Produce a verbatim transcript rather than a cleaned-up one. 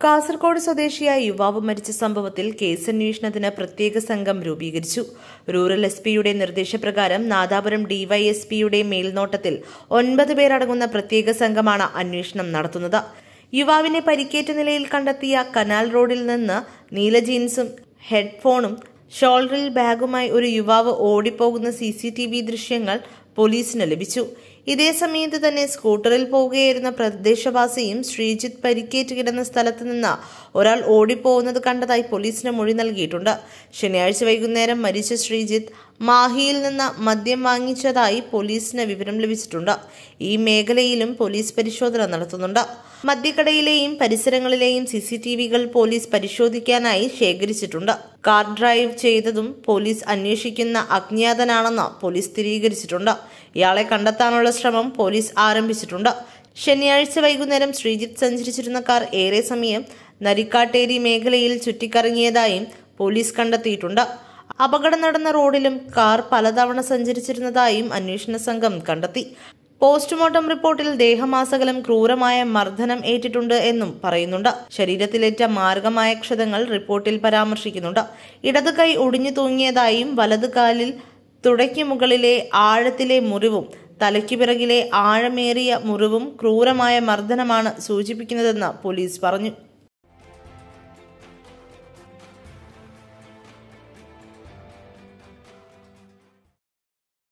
കാസർഗോഡ് സ്വദേശിയായ യുവാവ് മരിച്ച സംഭവത്തിൽ കേസന്വേഷണത്തിന് പ്രത്യേക സംഘം രൂപീകരിച്ചു. റൂറൽ എസ് പിയുടെ നിർദ്ദേശപ്രകാരം നാദാപുരം ഡിവൈഎസ്പിയുടെ മേൽനോട്ടത്തിൽ ഒൻപത് പേരടങ്ങുന്ന പ്രത്യേക സംഘമാണ് അന്വേഷണം നടത്തുന്നത്. യുവാവിനെ പരിക്കേറ്റ നിലയിൽ കണ്ടെത്തിയ കനാൽ റോഡിൽ നിന്ന് നീല ജീൻസും ഹെഡ്ഫോണും ഷോൾഡറിൽ ബാഗുമായി ഒരു യുവാവ് ഓടിപ്പോകുന്ന സി സി ടി വി ദൃശ്യങ്ങൾ പോലീസിന് ലഭിച്ചു. ഇതേ സമയത്ത് തന്നെ സ്കൂട്ടറിൽ പോവുകയായിരുന്ന പ്രദേശവാസിയും ശ്രീജിത്ത് പരിക്കേറ്റ് കിടന്ന സ്ഥലത്ത് നിന്ന് ഒരാൾ ഓടിപ്പോകുന്നത് കണ്ടതായി പോലീസിന് മൊഴി നൽകിയിട്ടുണ്ട്. ശനിയാഴ്ച വൈകുന്നേരം മരിച്ച ശ്രീജിത്ത് മാഹിയിൽ നിന്ന് മദ്യം വാങ്ങിച്ചതായി പോലീസിന് വിവരം ലഭിച്ചിട്ടുണ്ട്. ഈ മേഖലയിലും പോലീസ് പരിശോധന നടത്തുന്നുണ്ട്. മദ്യക്കടയിലെയും പരിസരങ്ങളിലെയും സി സി ടി വികൾ പോലീസ് പരിശോധിക്കാനായി ശേഖരിച്ചിട്ടുണ്ട്. കാർ ഡ്രൈവ് ചെയ്തതും പോലീസ് അന്വേഷിക്കുന്ന അജ്ഞാതനാണെന്ന് പോലീസ് സ്ഥിരീകരിച്ചിട്ടുണ്ട്. ഇയാളെ കണ്ടെത്താനുള്ള ശ്രമം പോലീസ് ആരംഭിച്ചിട്ടുണ്ട്. ശനിയാഴ്ച വൈകുന്നേരം ശ്രീജിത്ത് സഞ്ചരിച്ചിരുന്ന കാർ ഏറെ സമയം നരിക്കാട്ടേരി മേഖലയിൽ ചുറ്റിക്കറങ്ങിയതായും പോലീസ് കണ്ടെത്തിയിട്ടുണ്ട്. അപകടം നടന്ന റോഡിലും കാർ പലതവണ സഞ്ചരിച്ചിരുന്നതായും അന്വേഷണ സംഘം കണ്ടെത്തി. പോസ്റ്റ്മോർട്ടം റിപ്പോർട്ടിൽ ദേഹമാസകലം ക്രൂരമായ മർദ്ദനം ഏറ്റിട്ടുണ്ട് എന്നും പറയുന്നുണ്ട്. ശരീരത്തിലേറ്റ മാരകമായ ക്ഷതങ്ങൾ റിപ്പോർട്ടിൽ പരാമർശിക്കുന്നുണ്ട്. ഇടത് കൈ ഒടിഞ്ഞു തൂങ്ങിയതായും വലത് കാലിൽ തുടയ്ക്ക് മുകളിലെ ആഴത്തിലെ മുറിവും തലയ്ക്ക് പിറകിലെ ആഴമേറിയ മുറിവും ക്രൂരമായ മർദ്ദനമാണ് സൂചിപ്പിക്കുന്നതെന്ന് പോലീസ് പറഞ്ഞു.